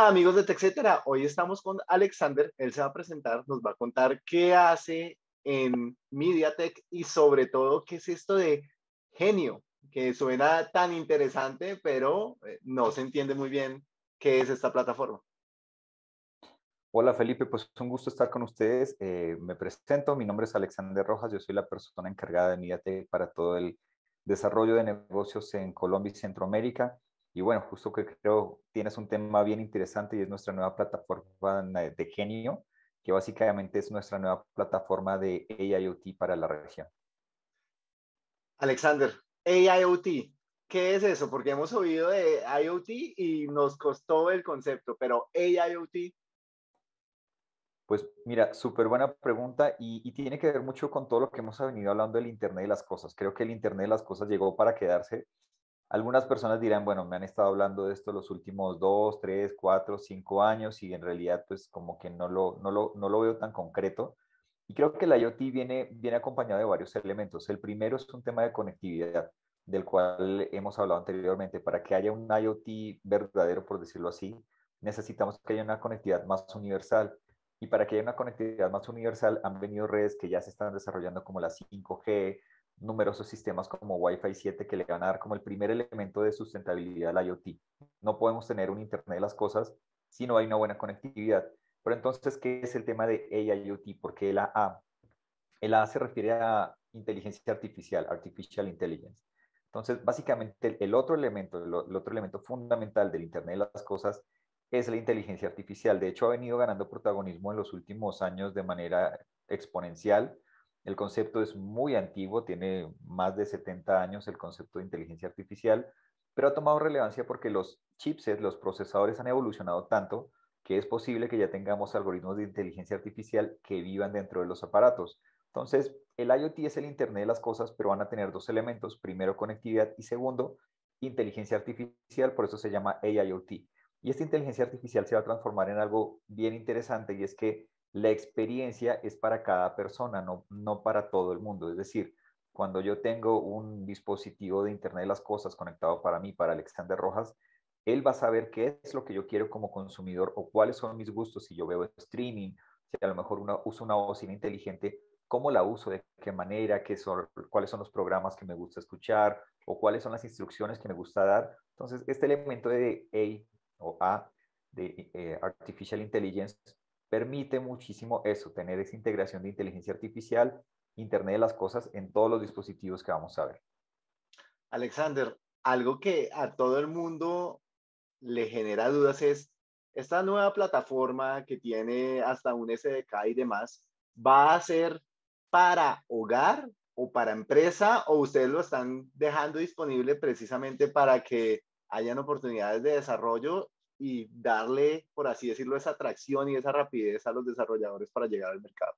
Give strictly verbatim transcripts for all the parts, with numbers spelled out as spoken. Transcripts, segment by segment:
Hola amigos de TechCetera, hoy estamos con Alexander, él se va a presentar, nos va a contar qué hace en MediaTek y sobre todo qué es esto de Genio, que suena tan interesante, pero eh, no se entiende muy bien qué es esta plataforma. Hola Felipe, pues un gusto estar con ustedes. Eh, me presento, mi nombre es Alexander Rojas, yo soy la persona encargada de MediaTek para todo el desarrollo de negocios en Colombia y Centroamérica. Y bueno, justo que creo tienes un tema bien interesante y es nuestra nueva plataforma de Genio, que básicamente es nuestra nueva plataforma de A I o T para la región. Alexander, A I o T, ¿qué es eso? Porque hemos oído de IoT y nos costó el concepto, pero A I o T, Pues mira, súper buena pregunta y, y tiene que ver mucho con todo lo que hemos venido hablando del Internet de las cosas. Creo que el Internet de las cosas llegó para quedarse. Algunas personas dirán, bueno, me han estado hablando de esto los últimos dos, tres, cuatro, cinco años y en realidad pues como que no lo, no lo, no lo veo tan concreto. Y creo que el IoT viene, viene acompañado de varios elementos. El primero es un tema de conectividad, del cual hemos hablado anteriormente. Para que haya un IoT verdadero, por decirlo así, necesitamos que haya una conectividad más universal. Y para que haya una conectividad más universal han venido redes que ya se están desarrollando como la cinco G, numerosos sistemas como Wi-Fi siete que le van a dar como el primer elemento de sustentabilidad al IoT. No podemos tener un Internet de las cosas si no hay una buena conectividad. Pero entonces, ¿qué es el tema de A I o T? Porque la A, el A se refiere a inteligencia artificial, artificial intelligence. Entonces, básicamente, el, el otro elemento, el, el, otro elemento fundamental del Internet de las cosas es la inteligencia artificial. De hecho, ha venido ganando protagonismo en los últimos años de manera exponencial. El concepto es muy antiguo, tiene más de setenta años el concepto de inteligencia artificial, pero ha tomado relevancia porque los chipsets, los procesadores han evolucionado tanto que es posible que ya tengamos algoritmos de inteligencia artificial que vivan dentro de los aparatos. Entonces, el IoT es el Internet de las cosas, pero van a tener dos elementos. Primero, conectividad y segundo, inteligencia artificial, por eso se llama A I o T. Y esta inteligencia artificial se va a transformar en algo bien interesante y es que la experiencia es para cada persona, no, no para todo el mundo. Es decir, cuando yo tengo un dispositivo de Internet de las cosas conectado para mí, para Alexander Rojas, él va a saber qué es lo que yo quiero como consumidor o cuáles son mis gustos si yo veo streaming, si a lo mejor una, uso una bocina inteligente, cómo la uso, de qué manera, qué son, cuáles son los programas que me gusta escuchar o cuáles son las instrucciones que me gusta dar. Entonces, este elemento de A o A, de eh, Artificial Intelligence, permite muchísimo eso, tener esa integración de inteligencia artificial, Internet de las cosas en todos los dispositivos que vamos a ver. Alexander, algo que a todo el mundo le genera dudas es, esta nueva plataforma que tiene hasta un S D K y demás, ¿va a ser para hogar o para empresa o ustedes lo están dejando disponible precisamente para que hayan oportunidades de desarrollo y darle, por así decirlo, esa atracción y esa rapidez a los desarrolladores para llegar al mercado?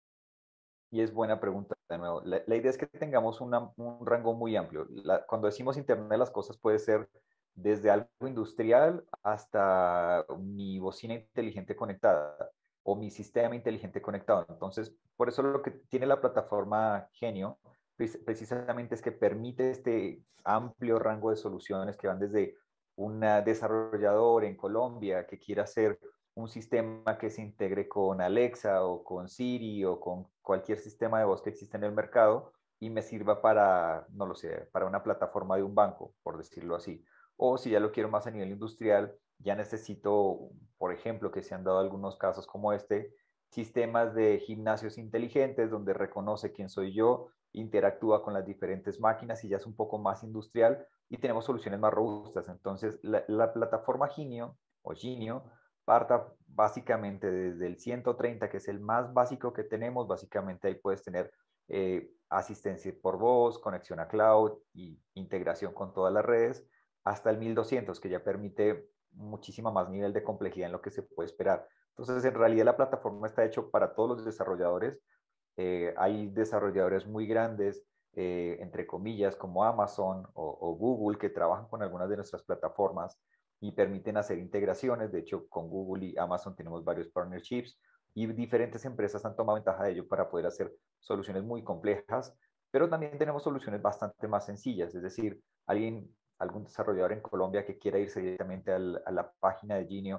Y es buena pregunta de nuevo. La, la idea es que tengamos una, un rango muy amplio. La, cuando decimos Internet de las cosas puede ser desde algo industrial hasta mi bocina inteligente conectada o mi sistema inteligente conectado. Entonces, por eso lo que tiene la plataforma Genio precisamente es que permite este amplio rango de soluciones que van desde un desarrollador en Colombia que quiera hacer un sistema que se integre con Alexa o con Siri o con cualquier sistema de voz que existe en el mercado y me sirva para, no lo sé, para una plataforma de un banco, por decirlo así. O si ya lo quiero más a nivel industrial, ya necesito, por ejemplo, que se han dado algunos casos como este, sistemas de gimnasios inteligentes donde reconoce quién soy yo, interactúa con las diferentes máquinas y ya es un poco más industrial y tenemos soluciones más robustas. Entonces, la, la plataforma Genio o Genio parta básicamente desde el ciento treinta, que es el más básico que tenemos. Básicamente ahí puedes tener eh, asistencia por voz, conexión a cloud y integración con todas las redes, hasta el mil doscientos, que ya permite muchísima más nivel de complejidad en lo que se puede esperar. Entonces, en realidad la plataforma está hecha para todos los desarrolladores. Eh, hay desarrolladores muy grandes, eh, entre comillas, como Amazon o, o Google, que trabajan con algunas de nuestras plataformas y permiten hacer integraciones. De hecho, con Google y Amazon tenemos varios partnerships y diferentes empresas han tomado ventaja de ello para poder hacer soluciones muy complejas, pero también tenemos soluciones bastante más sencillas. Es decir, alguien, algún desarrollador en Colombia que quiera irse directamente al, a la página de Genio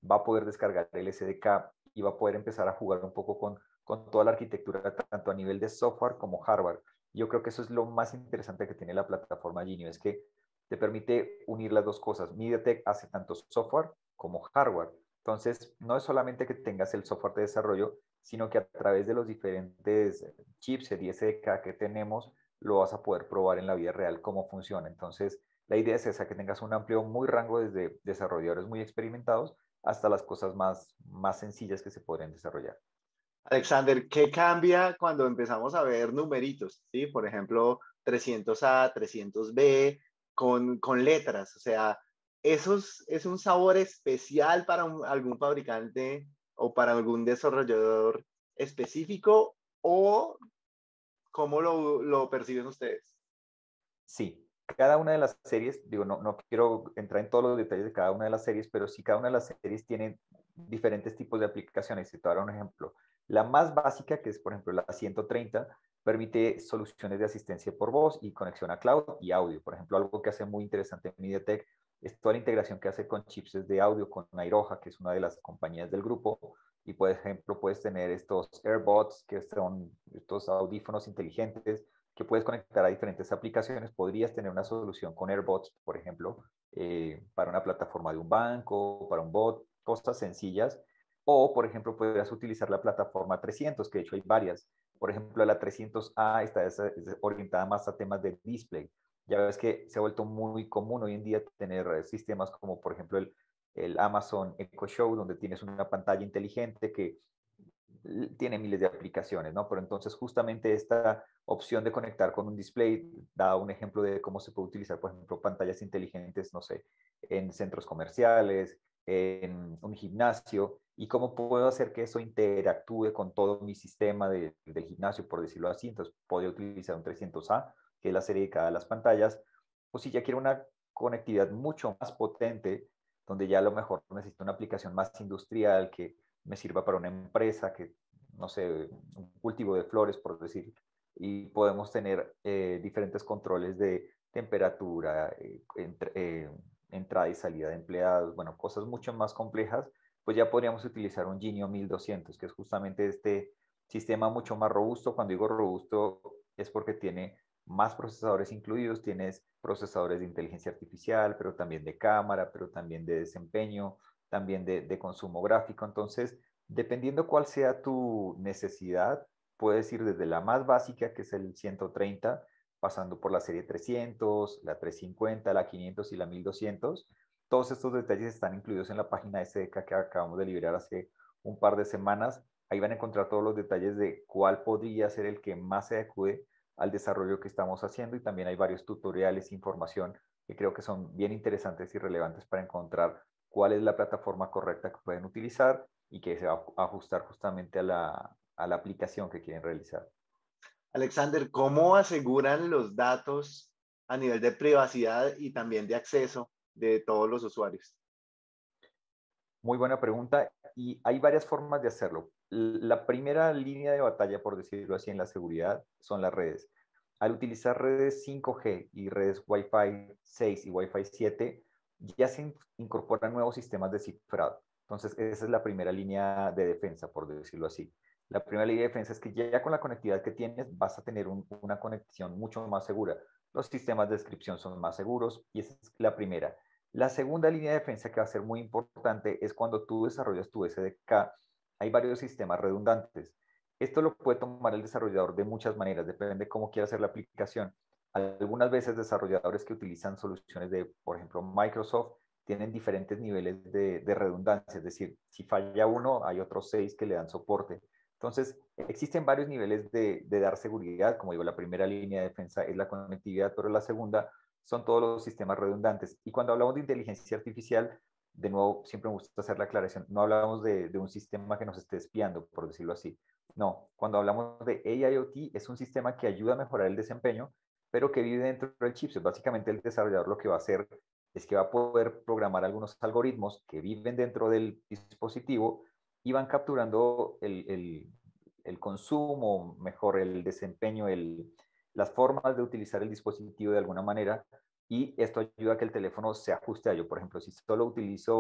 va a poder descargar el S D K y va a poder empezar a jugar un poco con, con toda la arquitectura, tanto a nivel de software como hardware. Yo creo que eso es lo más interesante que tiene la plataforma Genio, es que te permite unir las dos cosas. MediaTek hace tanto software como hardware. Entonces, no es solamente que tengas el software de desarrollo, sino que a través de los diferentes chips y S D K que tenemos, lo vas a poder probar en la vida real cómo funciona. Entonces, la idea es esa, que tengas un amplio, muy rango desde desarrolladores muy experimentados hasta las cosas más, más sencillas que se podrían desarrollar. Alexander, ¿qué cambia cuando empezamos a ver numeritos? ¿Sí? Por ejemplo, trescientos A, trescientos B, con, con letras. O sea, ¿eso es, es un sabor especial para un- algún fabricante o para algún desarrollador específico? ¿O cómo lo, lo perciben ustedes? Sí, cada una de las series, digo, no, no quiero entrar en todos los detalles de cada una de las series, pero sí cada una de las series tiene diferentes tipos de aplicaciones. Y te voy a dar un ejemplo. La más básica, que es por ejemplo la ciento treinta, permite soluciones de asistencia por voz y conexión a cloud y audio. Por ejemplo, algo que hace muy interesante MediaTek es toda la integración que hace con chips de audio, con Airoha, que es una de las compañías del grupo. Y por ejemplo, puedes tener estos AirBots, que son estos audífonos inteligentes que puedes conectar a diferentes aplicaciones. Podrías tener una solución con AirBots, por ejemplo, eh, para una plataforma de un banco, para un bot, cosas sencillas. O, por ejemplo, podrías utilizar la plataforma trescientos, que de hecho hay varias. Por ejemplo, la trescientos A está es, es orientada más a temas de display. Ya ves que se ha vuelto muy común hoy en día tener sistemas como, por ejemplo, el, el Amazon Echo Show, donde tienes una pantalla inteligente que tiene miles de aplicaciones, ¿no? Pero entonces justamente esta opción de conectar con un display da un ejemplo de cómo se puede utilizar, por ejemplo, pantallas inteligentes, no sé, en centros comerciales, en un gimnasio, y cómo puedo hacer que eso interactúe con todo mi sistema de, del gimnasio, por decirlo así. Entonces, podría utilizar un trescientos A, que es la serie dedicada a las pantallas, o si ya quiero una conectividad mucho más potente, donde ya a lo mejor necesito una aplicación más industrial que me sirva para una empresa que, no sé, un cultivo de flores, por decir, y podemos tener eh, diferentes controles de temperatura, eh, entre, eh, entrada y salida de empleados, bueno, cosas mucho más complejas, pues ya podríamos utilizar un Genio mil doscientos, que es justamente este sistema mucho más robusto. Cuando digo robusto es porque tiene más procesadores incluidos, tienes procesadores de inteligencia artificial, pero también de cámara, pero también de desempeño, también de, de consumo gráfico. Entonces, dependiendo cuál sea tu necesidad, puedes ir desde la más básica, que es el ciento treinta, pasando por la serie trescientos, la trescientos cincuenta, la quinientos y la mil doscientos. Todos estos detalles están incluidos en la página S D K que acabamos de liberar hace un par de semanas. Ahí van a encontrar todos los detalles de cuál podría ser el que más se acude al desarrollo que estamos haciendo, y también hay varios tutoriales, información que creo que son bien interesantes y relevantes para encontrar cuál es la plataforma correcta que pueden utilizar y que se va a ajustar justamente a la, a la aplicación que quieren realizar. Alexander, ¿cómo aseguran los datos a nivel de privacidad y también de acceso de todos los usuarios? Muy buena pregunta, y hay varias formas de hacerlo. La primera línea de batalla, por decirlo así, en la seguridad son las redes. Al utilizar redes cinco G y redes Wi-Fi seis y Wi-Fi siete, ya se incorporan nuevos sistemas de cifrado. Entonces, esa es la primera línea de defensa, por decirlo así. La primera línea de defensa es que ya con la conectividad que tienes vas a tener un, una conexión mucho más segura. Los sistemas de descripción son más seguros, y esa es la primera. La segunda línea de defensa, que va a ser muy importante, es cuando tú desarrollas tu S D K. Hay varios sistemas redundantes. Esto lo puede tomar el desarrollador de muchas maneras, depende de cómo quiera hacer la aplicación. Algunas veces desarrolladores que utilizan soluciones de, por ejemplo, Microsoft, tienen diferentes niveles de, de redundancia, es decir, si falla uno, hay otros seis que le dan soporte. Entonces, existen varios niveles de, de dar seguridad. Como digo, la primera línea de defensa es la conectividad, pero la segunda son todos los sistemas redundantes. Y cuando hablamos de inteligencia artificial, de nuevo, siempre me gusta hacer la aclaración, no hablamos de, de un sistema que nos esté espiando, por decirlo así. No, cuando hablamos de A I o T, es un sistema que ayuda a mejorar el desempeño, pero que vive dentro del chipset. Básicamente, el desarrollador lo que va a hacer es que va a poder programar algunos algoritmos que viven dentro del dispositivo y van capturando el, el, el consumo, mejor el desempeño, el, las formas de utilizar el dispositivo de alguna manera, y esto ayuda a que el teléfono se ajuste a ello. Por ejemplo, si solo utilizo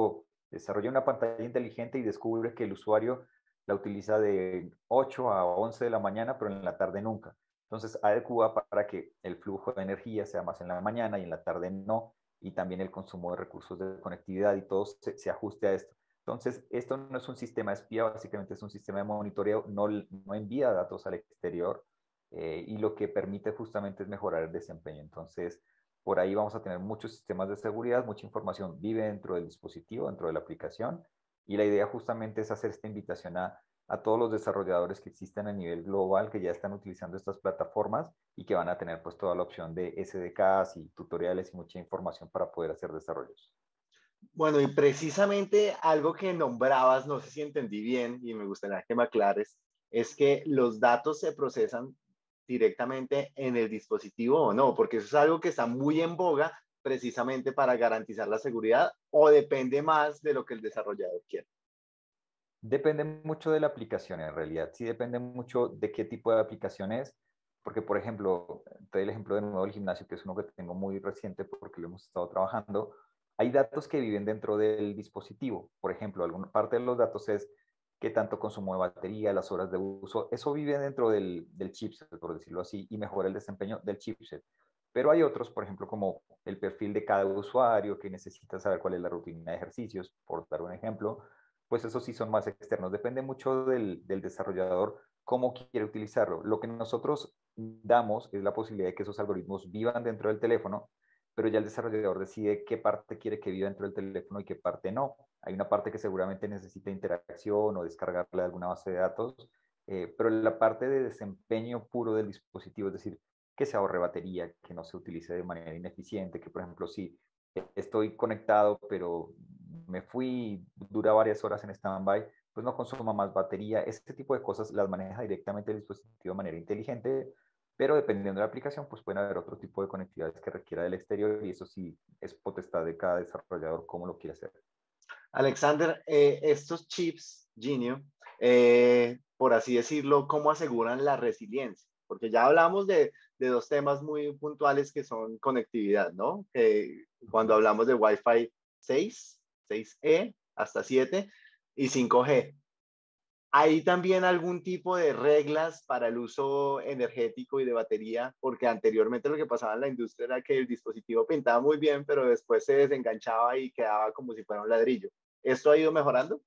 desarrolla una pantalla inteligente y descubre que el usuario la utiliza de ocho a once de la mañana, pero en la tarde nunca. Entonces adecua para que el flujo de energía sea más en la mañana y en la tarde no, y también el consumo de recursos de conectividad y todo se, se ajuste a esto. Entonces, esto no es un sistema espía, básicamente es un sistema de monitoreo, no, no envía datos al exterior, eh, y lo que permite justamente es mejorar el desempeño. Entonces, por ahí vamos a tener muchos sistemas de seguridad, mucha información vive dentro del dispositivo, dentro de la aplicación, y la idea justamente es hacer esta invitación a, a todos los desarrolladores que existen a nivel global, que ya están utilizando estas plataformas y que van a tener pues toda la opción de S D Ks y tutoriales y mucha información para poder hacer desarrollos. Bueno, y precisamente algo que nombrabas, no sé si entendí bien y me gustaría que me aclares, es que los datos se procesan directamente en el dispositivo o no, porque eso es algo que está muy en boga precisamente para garantizar la seguridad o depende más de lo que el desarrollador quiere. Depende mucho de la aplicación en realidad, sí depende mucho de qué tipo de aplicación es, porque por ejemplo, te doy el ejemplo de nuevo del gimnasio, que es uno que tengo muy reciente porque lo hemos estado trabajando, hay datos que viven dentro del dispositivo, por ejemplo, alguna parte de los datos es qué tanto consumo de batería, las horas de uso, eso vive dentro del, del chipset, por decirlo así, y mejora el desempeño del chipset. Pero hay otros, por ejemplo, como el perfil de cada usuario, que necesita saber cuál es la rutina de ejercicios, por dar un ejemplo, pues esos sí son más externos. Depende mucho del, del desarrollador cómo quiere utilizarlo. Lo que nosotros damos es la posibilidad de que esos algoritmos vivan dentro del teléfono, pero ya el desarrollador decide qué parte quiere que viva dentro del teléfono y qué parte no. Hay una parte que seguramente necesita interacción o descargarla de alguna base de datos, eh, pero la parte de desempeño puro del dispositivo, es decir, que se ahorre batería, que no se utilice de manera ineficiente, que por ejemplo si estoy conectado, pero me fui, dura varias horas en stand-by, pues no consuma más batería. Este tipo de cosas las maneja directamente el dispositivo de manera inteligente, pero dependiendo de la aplicación, pues pueden haber otro tipo de conectividades que requiera del exterior y eso sí es potestad de cada desarrollador cómo lo quiere hacer. Alexander, eh, estos chips Genio, eh, por así decirlo, ¿cómo aseguran la resiliencia? Porque ya hablamos de, de dos temas muy puntuales que son conectividad, ¿no? Eh, cuando hablamos de Wi-Fi seis, seis E hasta siete y cinco G. ¿Hay también algún tipo de reglas para el uso energético y de batería? Porque anteriormente lo que pasaba en la industria era que el dispositivo pintaba muy bien, pero después se desenganchaba y quedaba como si fuera un ladrillo. ¿Esto ha ido mejorando?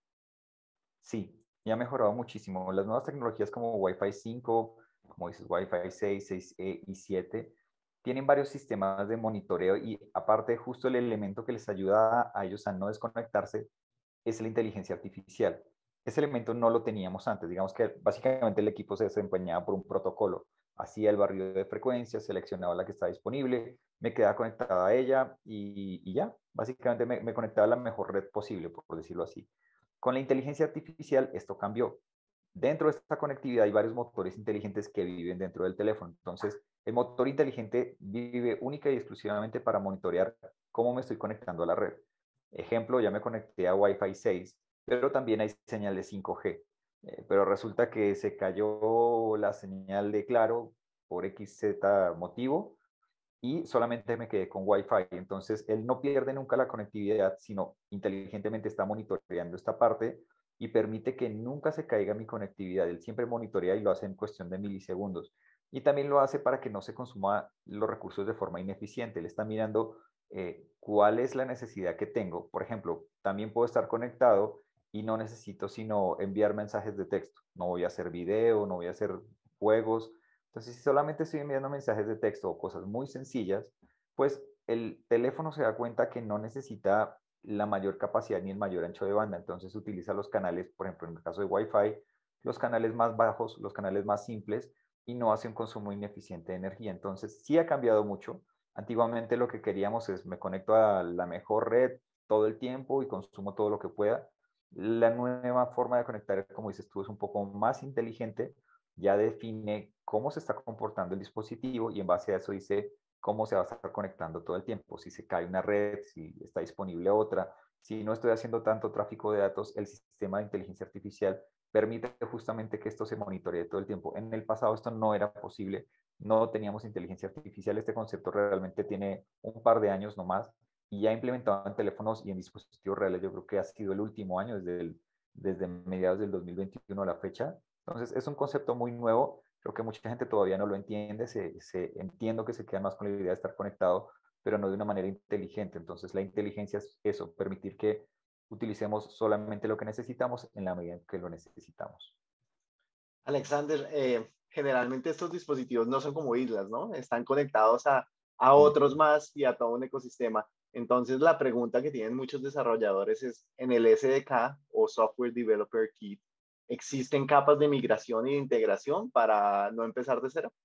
Sí, y ha mejorado muchísimo. Las nuevas tecnologías como Wi-Fi cinco, como dices, Wi-Fi seis, seis E y siete, tienen varios sistemas de monitoreo y aparte justo el elemento que les ayuda a ellos a no desconectarse es la inteligencia artificial. Ese elemento no lo teníamos antes. Digamos que básicamente el equipo se desempeñaba por un protocolo. Hacía el barrido de frecuencias, seleccionaba la que estaba disponible, me quedaba conectada a ella y, y ya. Básicamente me, me conectaba a la mejor red posible, por decirlo así. Con la inteligencia artificial esto cambió. Dentro de esta conectividad hay varios motores inteligentes que viven dentro del teléfono. Entonces, el motor inteligente vive única y exclusivamente para monitorear cómo me estoy conectando a la red. Ejemplo, ya me conecté a Wi-Fi seis, pero también hay señal de cinco G. Eh, pero resulta que se cayó la señal de Claro por X Z motivo y solamente me quedé con Wi-Fi. Entonces, él no pierde nunca la conectividad, sino inteligentemente está monitoreando esta parte y permite que nunca se caiga mi conectividad. Él siempre monitorea y lo hace en cuestión de milisegundos. Y también lo hace para que no se consuma los recursos de forma ineficiente. Él está mirando eh, cuál es la necesidad que tengo. Por ejemplo, también puedo estar conectado y no necesito sino enviar mensajes de texto. No voy a hacer video, no voy a hacer juegos. Entonces, si solamente estoy enviando mensajes de texto o cosas muy sencillas, pues el teléfono se da cuenta que no necesita la mayor capacidad ni el mayor ancho de banda. Entonces utiliza los canales, por ejemplo, en el caso de Wi-Fi, los canales más bajos, los canales más simples y no hace un consumo ineficiente de energía. Entonces, sí ha cambiado mucho. Antiguamente lo que queríamos es me conecto a la mejor red todo el tiempo y consumo todo lo que pueda. La nueva forma de conectar, como dices tú, es un poco más inteligente, ya define cómo se está comportando el dispositivo y en base a eso dice cómo se va a estar conectando todo el tiempo, si se cae una red, si está disponible otra, si no estoy haciendo tanto tráfico de datos, el sistema de inteligencia artificial permite justamente que esto se monitoree todo el tiempo. En el pasado esto no era posible, no teníamos inteligencia artificial, este concepto realmente tiene un par de años nomás y ya implementado en teléfonos y en dispositivos reales, yo creo que ha sido el último año, desde, el, desde mediados del dos mil veintiuno a la fecha. Entonces, es un concepto muy nuevo, creo que mucha gente todavía no lo entiende, se, se, entiendo que se quedan más con la idea de estar conectado, pero no de una manera inteligente. Entonces, la inteligencia es eso, permitir que utilicemos solamente lo que necesitamos en la medida en que lo necesitamos. Alexander, eh, generalmente estos dispositivos no son como islas, ¿no? Están conectados a, a Sí. otros más y a todo un ecosistema. Entonces, la pregunta que tienen muchos desarrolladores es, en el S D K o Software Developer Kit, ¿existen capas de migración y de integración para no empezar de cero?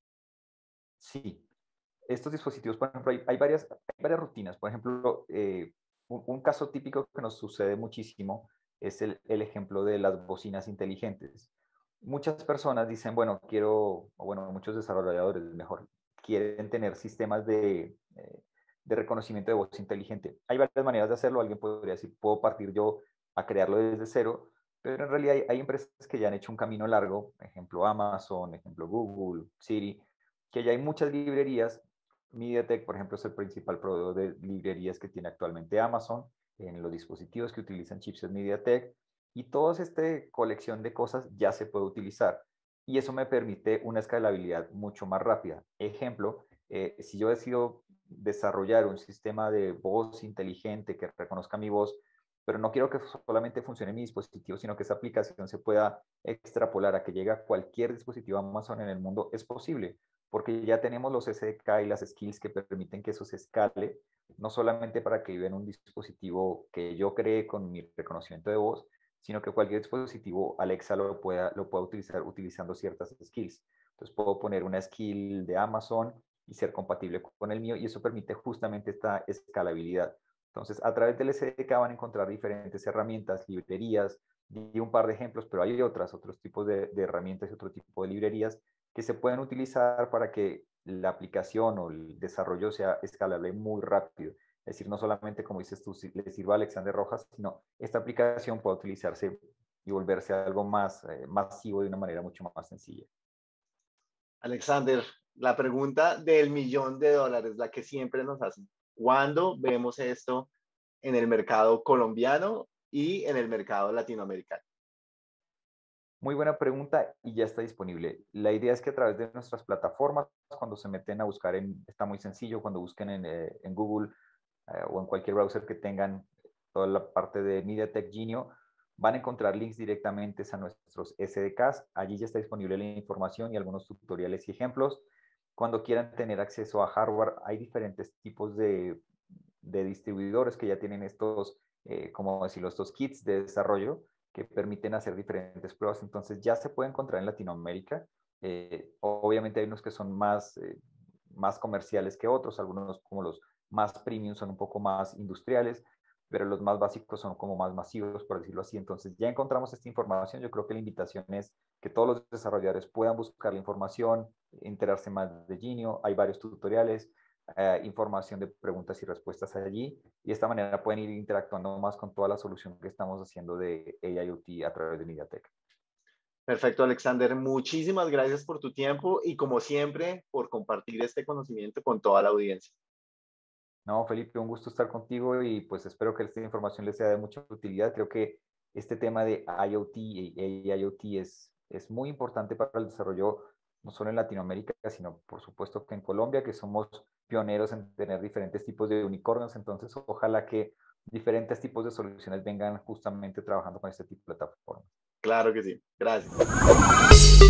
Sí, estos dispositivos, por ejemplo, hay, hay varias, hay varias rutinas. Por ejemplo, eh, un, un caso típico que nos sucede muchísimo es el, el ejemplo de las bocinas inteligentes. Muchas personas dicen, bueno, quiero, o bueno, muchos desarrolladores, mejor, quieren tener sistemas de, eh, de reconocimiento de voz inteligente. Hay varias maneras de hacerlo. Alguien podría decir, puedo partir yo a crearlo desde cero, pero en realidad hay, hay empresas que ya han hecho un camino largo, ejemplo Amazon, ejemplo Google, Siri, que ya hay muchas librerías. MediaTek, por ejemplo, es el principal proveedor de librerías que tiene actualmente Amazon en los dispositivos que utilizan chipset MediaTek, y toda esta colección de cosas ya se puede utilizar. Y eso me permite una escalabilidad mucho más rápida. Ejemplo, eh, si yo decido desarrollar un sistema de voz inteligente que reconozca mi voz, pero no quiero que solamente funcione en mi dispositivo, sino que esa aplicación se pueda extrapolar a que llegue a cualquier dispositivo Amazon en el mundo, es posible, porque ya tenemos los S D K y las skills que permiten que eso se escale, no solamente para que viva en un dispositivo que yo cree con mi reconocimiento de voz, sino que cualquier dispositivo Alexa lo pueda, lo pueda utilizar utilizando ciertas skills. Entonces puedo poner una skill de Amazon y ser compatible con el mío, y eso permite justamente esta escalabilidad. Entonces, a través del S D K van a encontrar diferentes herramientas, librerías, di un par de ejemplos, pero hay otras, otros tipos de, de herramientas y otro tipo de librerías que se pueden utilizar para que la aplicación o el desarrollo sea escalable muy rápido. Es decir, no solamente, como dices tú, le sirva a Alexander Rojas, sino esta aplicación puede utilizarse y volverse algo más eh, masivo de una manera mucho más sencilla. Alexander, la pregunta del millón de dólares, la que siempre nos hacen. ¿Cuándo vemos esto en el mercado colombiano y en el mercado latinoamericano? Muy buena pregunta, y ya está disponible. La idea es que a través de nuestras plataformas, cuando se meten a buscar, en, está muy sencillo, cuando busquen en, eh, en Google eh, o en cualquier browser que tengan toda la parte de MediaTek Genio, van a encontrar links directamente a nuestros S D Ks. Allí ya está disponible la información y algunos tutoriales y ejemplos. Cuando quieran tener acceso a hardware, hay diferentes tipos de, de distribuidores que ya tienen estos, eh, como decirlo, estos kits de desarrollo que permiten hacer diferentes pruebas. Entonces ya se puede encontrar en Latinoamérica. Eh, obviamente hay unos que son más, eh, más comerciales que otros, algunos como los más premium son un poco más industriales, pero los más básicos son como más masivos, por decirlo así. Entonces ya encontramos esta información. Yo creo que la invitación es que todos los desarrolladores puedan buscar la información, enterarse más de Genio. Hay varios tutoriales, eh, información de preguntas y respuestas allí, y de esta manera pueden ir interactuando más con toda la solución que estamos haciendo de A I o T a través de MediaTek. Perfecto, Alexander. Muchísimas gracias por tu tiempo y, como siempre, por compartir este conocimiento con toda la audiencia. No, Felipe, un gusto estar contigo, y pues espero que esta información les sea de mucha utilidad. Creo que este tema de IoT y A I o T es, es muy importante para el desarrollo, no solo en Latinoamérica, sino por supuesto que en Colombia, que somos pioneros en tener diferentes tipos de unicornios. Entonces, ojalá que diferentes tipos de soluciones vengan justamente trabajando con este tipo de plataformas. Claro que sí. Gracias.